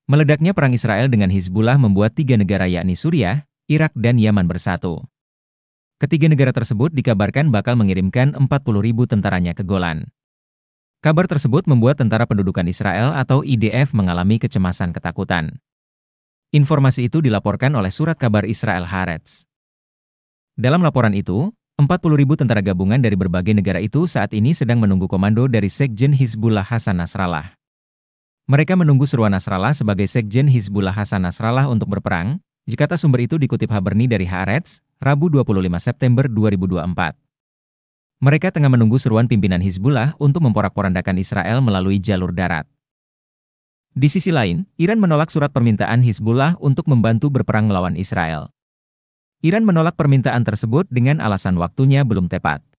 Meledaknya perang Israel dengan Hizbullah membuat tiga negara yakni Suriah, Irak dan Yaman bersatu. Ketiga negara tersebut dikabarkan bakal mengirimkan 40.000 tentaranya ke Golan. Kabar tersebut membuat tentara pendudukan Israel atau IDF mengalami kecemasan ketakutan. Informasi itu dilaporkan oleh surat kabar Israel Haaretz. Dalam laporan itu, 40.000 tentara gabungan dari berbagai negara itu saat ini sedang menunggu komando dari Sekjen Hizbullah Hassan Nasrallah. Mereka menunggu seruan Nasrallah sebagai Sekjen Hizbullah Hassan Nasrallah untuk berperang, jika sumber itu dikutip Haberni dari Haaretz, Rabu 25 September 2024. Mereka tengah menunggu seruan pimpinan Hizbullah untuk memporak-porandakan Israel melalui jalur darat. Di sisi lain, Iran menolak surat permintaan Hizbullah untuk membantu berperang melawan Israel. Iran menolak permintaan tersebut dengan alasan waktunya belum tepat.